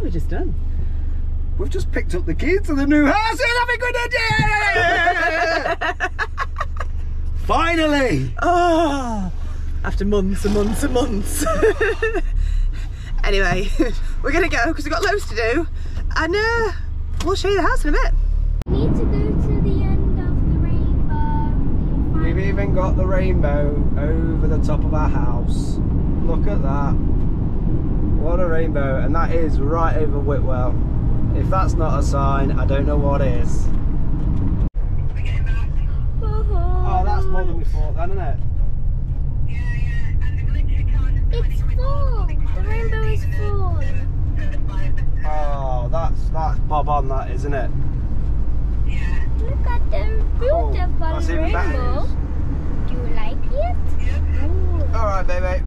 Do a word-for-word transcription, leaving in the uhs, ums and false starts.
What have we just done? We've just picked up the keys to the new house and having a good day! Finally! Oh, after months and months and months. Anyway, we're gonna go because we've got loads to do, and uh, we'll show you the house in a bit. We need to go to the end of the rainbow. We've even got the rainbow over the top of our house. Look at that. What a rainbow, and that is right over Whitwell. If that's not a sign, I don't know what is. Oh, that's more than we thought then, isn't it? It's full. The rainbow is full. Oh, that's that's bob on, that, isn't it? Look at the beautiful Cool. That's even better rainbow. news. Do you like it? All right, baby.